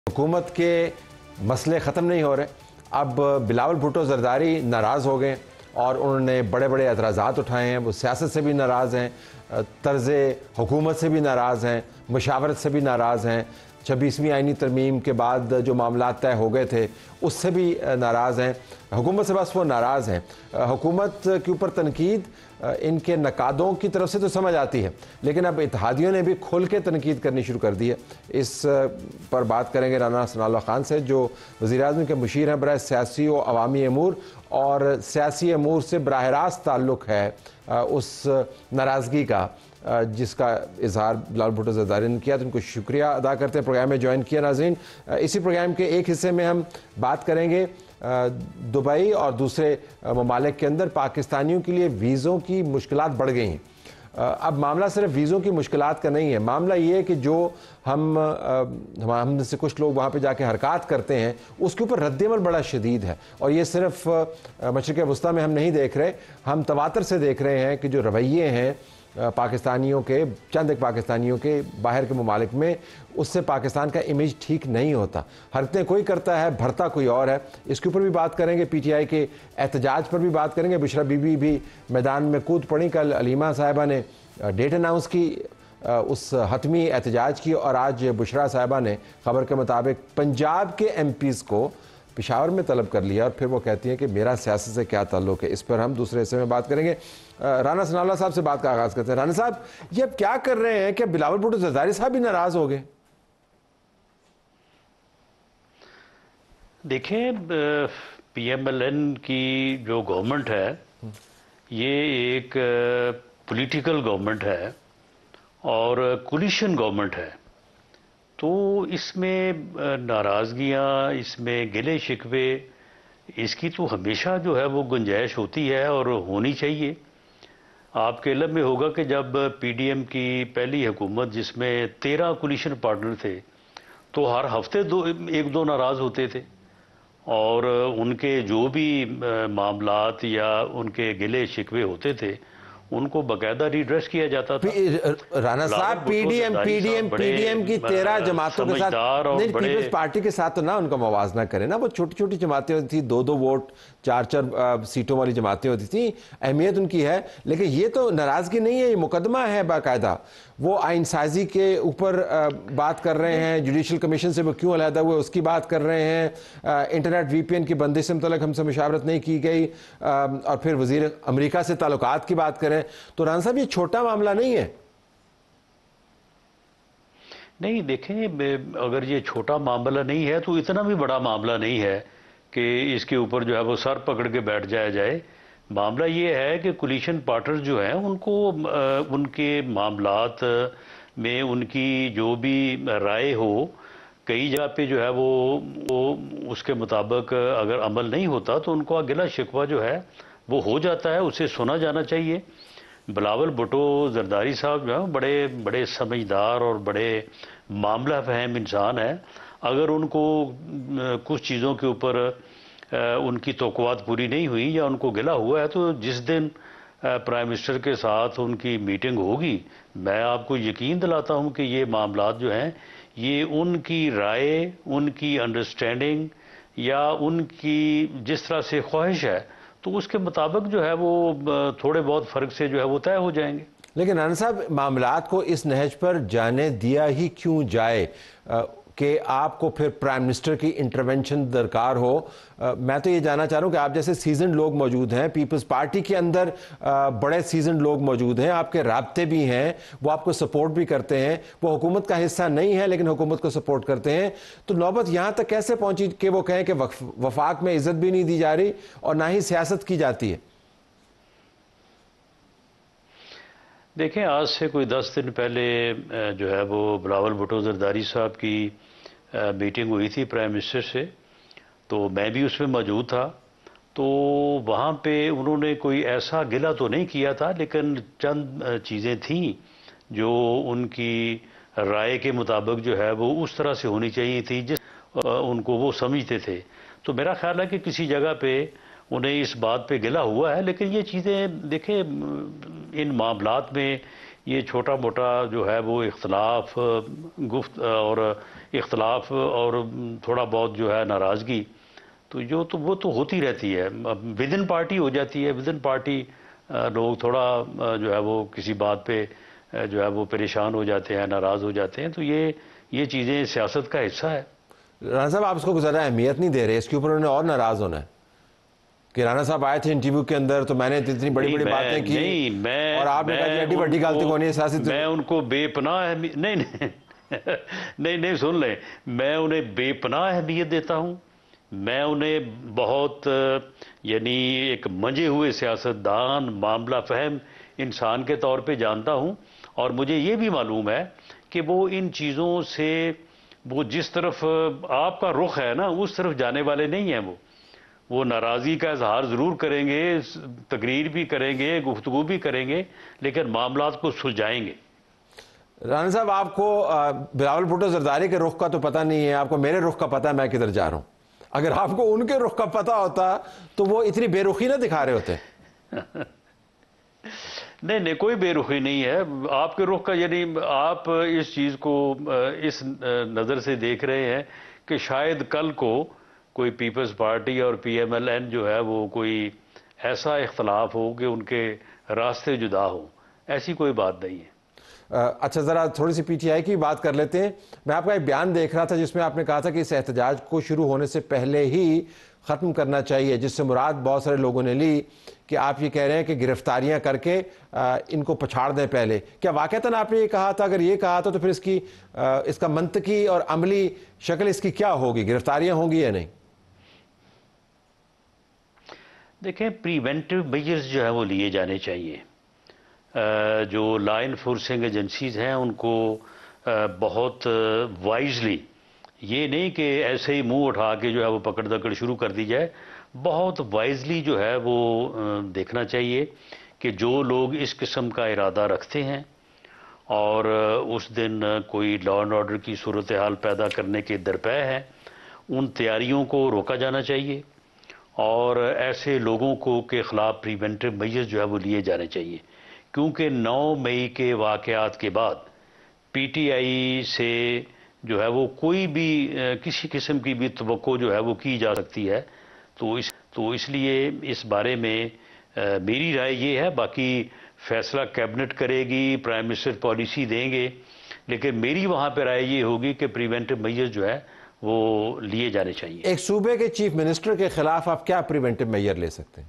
हुकूमत के मसले ख़त्म नहीं हो रहे। अब बिलावल भुट्टो ज़रदारी नाराज़ हो गए और उन्होंने बड़े बड़े एतराज़ात उठाए हैं। वो सियासत से भी नाराज़ हैं, तर्ज़ हुकूमत से भी नाराज़ हैं, मशावरत से भी नाराज़ हैं। 26वीं आइनी तरमीम के बाद जो मामला तय हो गए थे उससे भी नाराज़ हैं। हुकूमत से बस वो नाराज़ हैं। हुकूमत के ऊपर तनकीद इनके नकादों की तरफ से तो समझ आती है, लेकिन अब इत्तेहादियों ने भी खुल के तनकीद करनी शुरू कर दी है। इस पर बात करेंगे राना सनाउल्लाह खान से, जो वज़ीर-ए-आज़म के मुशीर हैं बराए सियासी व अवामी अमूर, और सियासी अमूर से बराह रास्त ताल्लुक़ है उस नाराज़गी का जिसका इजहार बिलावल भुट्टो ज़रदारी ने किया। तो उनको शुक्रिया अदा करते हैं प्रोग्राम में ज्वाइन किया। नाज़रीन, इसी प्रोग्राम के एक हिस्से में हम बात करेंगे दुबई और दूसरे ममालिक के अंदर पाकिस्तानियों के लिए वीज़ों की मुश्किलात बढ़ गई हैं। अब मामला सिर्फ वीज़ों की मुश्किलात का नहीं है, मामला ये है कि जो हम से कुछ लोग वहाँ पे जाके हरकत करते हैं उसके ऊपर रद्द-ए-अमल बड़ा शदीद है। और ये सिर्फ मशरिक़ वस्ता में हम नहीं देख रहे, हम तवातर से देख रहे हैं कि जो रवैये हैं पाकिस्तानियों के, चंद एक पाकिस्तानियों के बाहर के ममालिक में, उससे पाकिस्तान का इमेज ठीक नहीं होता। हरकतें कोई करता है, भरता कोई और है। इसके ऊपर भी बात करेंगे, PTI के एहतजाज पर भी बात करेंगे। बुशरा बीबी भी मैदान में कूद पड़ी। कल अलीमा साहिबा ने डेट अनाउंस की उस हतमी एहतजाज की, और आज बुशरा साहिबा ने खबर के मुताबिक पंजाब के MPs को पेशावर में तलब कर लिया, और फिर वो कहती हैं कि मेरा सियासत से क्या ताल्लुक़ है। इस पर हम दूसरे हिस्से में बात करेंगे। राना सनाउल्लाह साहब से बात का आगाज़ करते हैं। राना साहब, ये अब क्या कर रहे हैं कि बिलावल भुट्टो ज़रदारी साहब भी नाराज़ हो गए? देखिए, PML-N की जो गवर्नमेंट है ये एक पॉलिटिकल गवर्नमेंट है और कोलिशन गवर्नमेंट है। तो इसमें नाराज़गियाँ, इसमें गिले शिकवे, इसकी तो हमेशा जो है वो गुंजाइश होती है और होनी चाहिए। आपके इल्म में होगा कि जब PDM की पहली हुकूमत, जिसमें 13 कोलिशन पार्टनर थे, तो हर हफ्ते एक दो नाराज़ होते थे, और उनके जो भी मामलात या उनके गिले शिकवे होते थे उनको बाकायदा रिड्रेस किया जाता था। राना साहब, PDM की 13 जमातों के साथ नहीं, पीपल्स पार्टी के साथ तो ना उनका मुवाजना करें ना। वो छोटी छोटी जमातें होती थी, 2-2 वोट, 4-4 सीटों वाली जमातें होती थी। अहमियत उनकी है, लेकिन ये तो नाराज़गी नहीं है, ये मुकदमा है बाकायदा। वो आइन साजी के ऊपर बात कर रहे हैं, जुडिशल कमीशन से वो क्यों अलहदा हुए उसकी बात कर रहे हैं। इंटरनेट VPN की बंदिश से मुतल्लिक़ हमसे मुशावरत नहीं की गई, और फिर वज़ीर अमेरिका से ताल्लुकात की बात करें। तो राना साहब, ये छोटा मामला नहीं है। नहीं, देखें, अगर ये छोटा मामला नहीं है तो इतना भी बड़ा मामला नहीं है कि इसके ऊपर जो है वो सर पकड़ के बैठ जाया जाए। मामला ये है कि कोलिशन पार्टनर जो हैं उनको उनके मामलात में उनकी जो भी राय हो, कई जगह पे जो है वो उसके मुताबिक अगर अमल नहीं होता तो उनको गिला शिकवा जो है वो हो जाता है, उसे सुना जाना चाहिए। बिलावल भुट्टो ज़रदारी साहब जो है बड़े बड़े समझदार और बड़े मामला फहम इंसान है। अगर उनको कुछ चीज़ों के ऊपर उनकी तौक़ुआत पूरी नहीं हुई या उनको गिला हुआ है, तो जिस दिन प्राइम मिनिस्टर के साथ उनकी मीटिंग होगी, मैं आपको यकीन दिलाता हूं कि ये मामलात जो हैं ये उनकी राय, उनकी अंडरस्टैंडिंग या उनकी जिस तरह से ख्वाहिश है, तो उसके मुताबिक जो है वो थोड़े बहुत फ़र्क से जो है वो तय हो जाएंगे। लेकिन राना साहब, मामलात को इस नहज पर जाने दिया ही क्यों जाए कि आपको फिर प्राइम मिनिस्टर की इंटरवेंशन दरकार हो? मैं तो ये जानना चाह रहा हूँ कि आप जैसे सीजन लोग मौजूद हैं, पीपल्स पार्टी के अंदर बड़े सीजन लोग मौजूद हैं, आपके राब्ते भी हैं, वो आपको सपोर्ट भी करते हैं, वो हुकूमत का हिस्सा नहीं है लेकिन हुकूमत को सपोर्ट करते हैं, तो नौबत यहाँ तक कैसे पहुँची कि वो कहें कि वफाक में इज्जत भी नहीं दी जा रही और ना ही सियासत की जाती है? देखें, आज से कोई 10 दिन पहले जो है वो बिलावल भुट्टो ज़रदारी साहब की मीटिंग हुई थी प्राइम मिनिस्टर से, तो मैं भी उसमें मौजूद था। तो वहाँ पे उन्होंने कोई ऐसा गिला तो नहीं किया था, लेकिन चंद चीज़ें थीं जो उनकी राय के मुताबिक जो है वो उस तरह से होनी चाहिए थी जिस उनको वो समझते थे। तो मेरा ख्याल है कि किसी जगह पे उन्हें इस बात पे गिला हुआ है, लेकिन ये चीज़ें देखें, इन मामलात में یہ چھوٹا موٹا جو ہے وہ اختلاف اختلاف اور تھوڑا بہت جو ہے ناراضگی تو وہ تو ہوتی رہتی ہے، ود ان پارٹی ہو جاتی ہے، ود ان پارٹی لوگ تھوڑا جو ہے وہ کسی بات پہ جو ہے وہ پریشان ہو جاتے ہیں، ناراض ہو جاتے ہیں، تو یہ چیزیں سیاست کا حصہ ہے۔ رانا صاحب آپ اس کو زیادہ اہمیت نہیں دے رہے، اس کے اوپر انہوں نے اور ناراض ہونا ہے کہ رانا صاحب آئے تھے انٹرویو کے اندر تو میں نے اتنی بڑی بڑی باتیں کی اور آپ نے کہا جی ایڈی وڈی غلطی کونی ہے سیاسی، میں ان کو بے پناہ اہمیت نہیں سن لیں، میں انہیں بے پناہ اہمیت دیتا ہوں، میں انہیں بہت یعنی ایک منجے ہوئے سیاستدان، معاملہ فہم انسان کے طور پہ جانتا ہوں، اور مجھے یہ بھی معلوم ہے کہ وہ ان چیزوں سے وہ جس طرف آپ کا رخ ہے نا اس طرف جانے والے نہیں ہیں۔ وہ ناراضی کا اظہار ضرور کریں گے، تقریر بھی کریں گے، گفتگو بھی کریں گے، لیکن معاملات کو سلجھائیں گے۔ رانا صاحب آپ کو بلاول بھٹو زرداری کے رخ کا تو پتہ نہیں ہے، آپ کو میرے رخ کا پتہ ہے میں کدھر جا رہا ہوں۔ اگر آپ کو ان کے رخ کا پتہ ہوتا تو وہ اتنی بے رخی نہ دکھا رہے ہوتے۔ نہیں کوئی بے رخی نہیں ہے آپ کے رخ کا، یعنی آپ اس چیز کو اس نظر سے دیکھ رہے ہیں کہ شاید کل کو کوئی پیپلز پارٹی اور PML-N جو ہے وہ کوئی ایسا اختلاف ہو کہ ان کے راستے جدا ہوں، ایسی کوئی بات نہیں ہے۔ اچھا ذرا تھوڑی سی PTI کی بات کر لیتے ہیں۔ میں آپ کا ایک بیان دیکھ رہا تھا جس میں آپ نے کہا تھا کہ اس احتجاج کو شروع ہونے سے پہلے ہی ختم کرنا چاہیے، جس سے مراد بہت سارے لوگوں نے لی کہ آپ یہ کہہ رہے ہیں کہ گرفتاریاں کر کے ان کو پچھاڑ دیں پہلے۔ کیا واقعتاً آپ نے یہ کہا تھا؟ اگر یہ کہا تھا تو پھر اس کا منطقی اور عملی شکل اس کی کیا ہوگی؟ گرفتاریاں ہوں گی یا نہیں؟ دیکھیں پریونٹیو میجرز جو ہے وہ لیے جانے چاہیے، جو لا انفورسنگ ایجنسیز ہیں ان کو بہت وائزلی، یہ نہیں کہ ایسے ہی منہ اٹھا کے جو ہے وہ پکڑ دکڑ شروع کر دی جائے، بہت وائزلی جو ہے وہ دیکھنا چاہیے کہ جو لوگ اس قسم کا ارادہ رکھتے ہیں اور اس دن کوئی لا اینڈ آرڈر کی صورتحال پیدا کرنے کے درپے ہیں، ان تیاریوں کو روکا جانا چاہیے اور ایسے لوگوں کو کے خلاف پریونٹیو میجرز جو ہے وہ لیے جانے چاہیے، کیونکہ 9 مئی کے واقعات کے بعد PTI سے جو ہے وہ کوئی بھی کسی قسم کی بھی توقع جو ہے وہ کی جا سکتی ہے، تو اس لیے اس بارے میں میری رائے یہ ہے، باقی فیصلہ کیبنٹ کرے گی، پرائم منسٹر پالیسی دیں گے، لیکن میری وہاں پہ رائے یہ ہوگی کہ پریونٹیو میجر جو ہے وہ لیے جانے چاہیے۔ ایک صوبے کے چیف منسٹر کے خلاف آپ کیا پریونٹیو میجر لے سکتے ہیں؟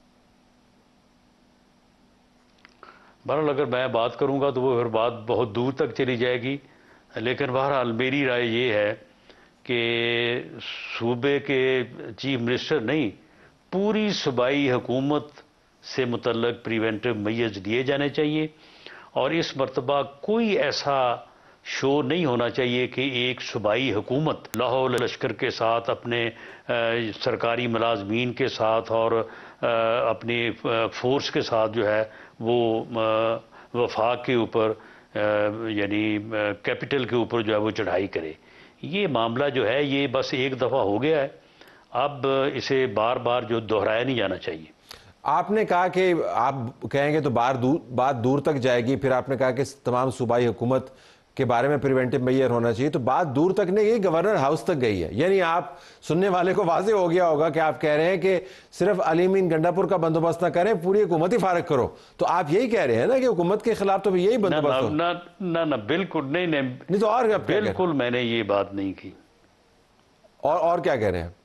بہرحال اگر میں بات کروں گا تو وہ پھر بات بہت دور تک چلی جائے گی، لیکن بہرحال میری رائے یہ ہے کہ صوبے کے چیف منسٹر نہیں، پوری صوبائی حکومت سے متعلق پریونٹیو میجرز لیے جانے چاہیے، اور اس مرتبہ کوئی ایسا شو نہیں ہونا چاہیے کہ ایک صوبائی حکومت لاہور لشکر کے ساتھ، اپنے سرکاری ملازمین کے ساتھ اور اپنی فورس کے ساتھ جو ہے وہ وفاق کے اوپر یعنی کیپٹل کے اوپر جو ہے وہ چڑھائی کرے۔ یہ معاملہ جو ہے یہ بس ایک دفعہ ہو گیا ہے، اب اسے بار بار جو دہرایا نہیں جانا چاہیے۔ آپ نے کہا کہ آپ کہیں گے تو بات دور تک جائے گی، پھر آپ نے کہا کہ تمام صوبائی حکومت کے بارے میں پریونٹیو میجر ہونا چاہیے، تو بات دور تک نہیں گئی، گورنر ہاؤس تک گئی ہے۔ یعنی آپ سننے والے کو واضح ہو گیا ہوگا کہ آپ کہہ رہے ہیں کہ صرف علی مین گنڈا پور کا بندوبست نہ کریں، پوری حکومت ہی فارغ کرو، تو آپ یہی کہہ رہے ہیں نا کہ حکومت کے خلاف تو یہی بندوبست ہو؟ نہ بالکل نہیں تو اور بالکل میں نے یہ بات نہیں کی۔ اور کیا کہہ رہے ہیں؟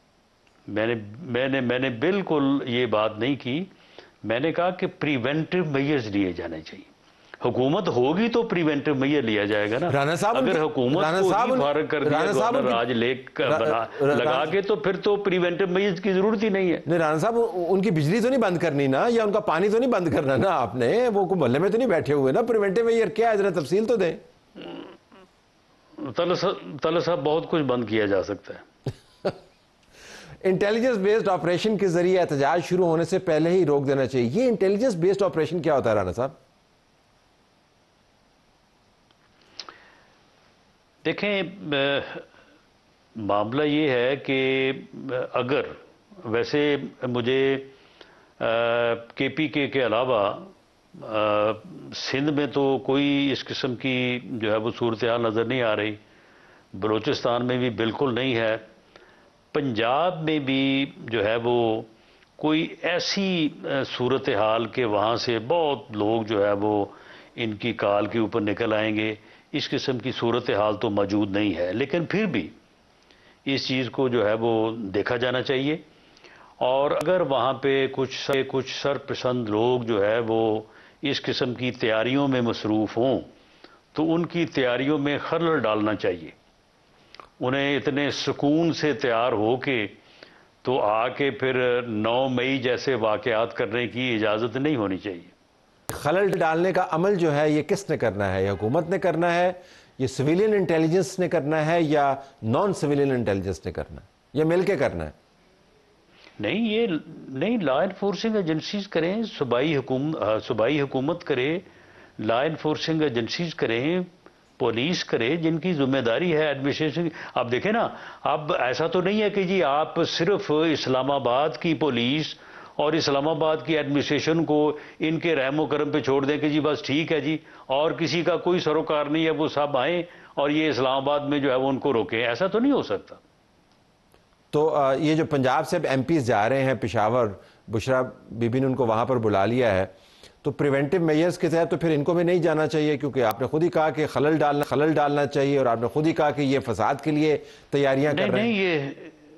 میں نے بالکل یہ بات نہیں کی، میں نے کہا کہ پریونٹیو میجرز لیے جانے چاہیے، حکومت ہوگی تو پریونٹیو میجر لیا جائے گا نا۔ اگر حکومت کو ہی فارغ کر دیا گورنر راج لگا کے تو پھر تو پریونٹیو میجرز کی ضرورت ہی نہیں ہے۔ نہیں رانا صاحب ان کی بجلی تو نہیں بند کرنی نا، یا ان کا پانی تو نہیں بند کرنا نا آپ نے، وہ محلے میں تو نہیں بیٹھے ہوئے نا، پریونٹیو میجر کیا ہے ذرا تفصیل تو دیں۔ طلعت صاحب بہت کچھ بند کیا جا سکتا ہے۔ انٹیلیجنس بیسڈ آپریشن کے ذریعے احتجاج شروع ہونے سے پہلے ہی روک دینا چاہیے، یہ انٹیلیجنس بیسڈ آپریشن کیا ہوتا ہے رانا صاحب؟ دیکھیں معاملہ یہ ہے کہ اگر ویسے مجھے KPK کے علاوہ سندھ میں تو کوئی اس قسم کی جو ہے وہ صورتحال نظر نہیں آ رہی، بلوچستان میں بھی بالکل نہیں ہے، پنجاب میں بھی جو ہے وہ کوئی ایسی صورتحال کہ وہاں سے بہت لوگ جو ہے وہ ان کی کال کے اوپر نکل آئیں گے، اس قسم کی صورتحال تو موجود نہیں ہے، لیکن پھر بھی اس چیز کو جو ہے وہ دیکھا جانا چاہیے، اور اگر وہاں پہ کچھ سرپسند لوگ جو ہے وہ اس قسم کی تیاریوں میں مصروف ہوں تو ان کی تیاریوں میں خلل ڈالنا چاہیے، انہیں اتنے سکون سے تیار ہو کے تو آ کے پھر 9 مئی جیسے واقعات کرنے کی اجازت نہیں ہونی چاہیے۔ خلل ڈالنے کا عمل جو ہے یہ کس نے کرنا ہے؟ یہ حکومت نے کرنا ہے، یہ سویلین انٹیلیجنس نے کرنا ہے، یا نان سویلین انٹیلیجنس نے کرنا ہے، یہ مل کے کرنا ہے؟ نہیں، لا انفورسنگ ایجنسیز کریں، صوبائی حکومت کرے، لا انفورسنگ ایجنسیز کریں، پولیس کرے، جن کی ذمہ داری ہے ایڈمنسٹریشن۔ اب دیکھیں نا، اب ایسا تو نہیں ہے کہ جی آپ صرف اسلام آباد کی پولیس اور اسلام آباد کی ایڈمنسٹریشن کو ان کے رحم و کرم پہ چھوڑ دیں کہ جی بس ٹھیک ہے جی، اور کسی کا کوئی سروکار نہیں ہے، وہ سب آئیں اور یہ اسلام آباد میں جو ہے وہ ان کو روکیں، ایسا تو نہیں ہو سکتا۔ تو یہ جو پنجاب سے ایم پیز جا رہے ہیں پشاور، بشرا بی بی نے ان کو وہاں پر بلا لیا ہے، تو پریونٹیو میئرز کے تحت تو پھر ان کو بھی نہیں جانا چاہیے، کیونکہ آپ نے خود ہی کہا کہ خلل ڈالنا چاہیے، اور آپ نے خود ہی کہا کہ یہ فساد کے لیے تیاریاں کر رہے ہیں۔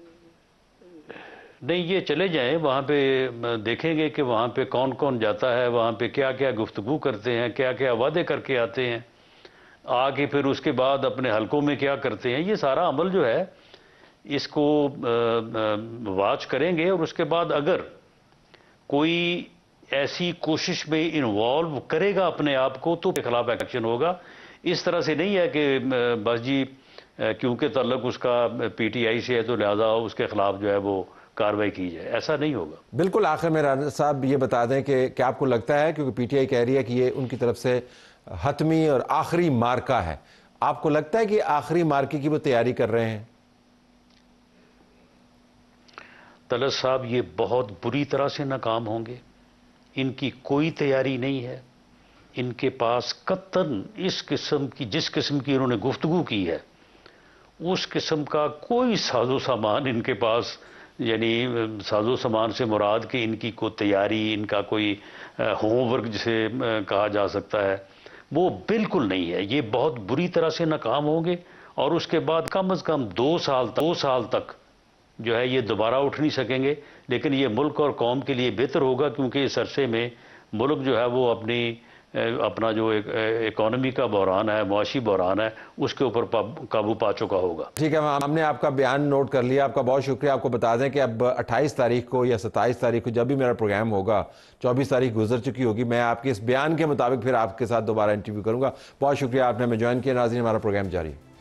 نہیں، یہ چلے جائیں وہاں پہ، دیکھیں گے کہ وہاں پہ کون کون جاتا ہے، وہاں پہ کیا کیا گفتگو کرتے ہیں، کیا کیا وعدے کر کے آتے ہیں، آ کے پھر اس کے بعد اپنے حلقوں میں کیا کرتے ہیں، یہ سارا عمل جو ہے اس کو واچ کریں گے، اور اس کے بعد اگر کوئی ایسی کوشش میں انوالو کرے گا اپنے آپ کو تو خلاف ایکشن ہوگا۔ اس طرح سے نہیں ہے کہ بس جی کیونکہ تعلق اس کا پی ٹی آئی سے ہے تو لہذا اس کے خلاف جو ہے وہ کارروائی کی جائے، ایسا نہیں ہوگا۔ بالکل آخر میں رانا صاحب یہ بتا دیں کہ کیا آپ کو لگتا ہے، کیونکہ پی ٹی آئی کہہ رہی ہے کہ یہ ان کی طرف سے حتمی اور آخری مارکہ ہے، آپ کو لگتا ہے کہ آخری مارکے کی وہ تیاری کر رہے ہیں؟ طلعت صاحب یہ بہت بری طرح سے ناکام ہوں گے، ان کی کوئی تیاری نہیں ہے، ان کے پاس قطعاً اس قسم کی جس قسم کی انہوں نے گفتگو کی ہے اس قسم کا کوئی ساز و سامان ان کے پاس، یعنی ساز و سامان سے مراد کہ ان کی کوئی تیاری، ان کا کوئی ہوم ورک جسے کہا جا سکتا ہے، وہ بالکل نہیں ہے۔ یہ بہت بری طرح سے ناکام ہوں گے، اور اس کے بعد کم از کم 2 سال تک جو ہے یہ دوبارہ اٹھ نہیں سکیں گے، لیکن یہ ملک اور قوم کے لیے بہتر ہوگا، کیونکہ اس عرصے میں ملک جو ہے وہ اپنا جو اکانومی کا بحران ہے، معاشی بحران ہے، اس کے اوپر قابو پا چکا ہوگا۔ ٹھیک ہے، ہم نے آپ کا بیان نوٹ کر لیا، آپ کا بہت شکریہ۔ آپ کو بتا دیں کہ اب 28 تاریخ کو یا 27 تاریخ کو جب بھی میرا پروگرام ہوگا، 24 تاریخ گزر چکی ہوگی، میں آپ کے اس بیان کے مطابق پھر آپ کے ساتھ دوبارہ انٹرویو کروں گا۔ بہت شکریہ آپ نے ہمیں جوائن کیا۔ ناظرین، ہمارا پروگرام جاری ہے۔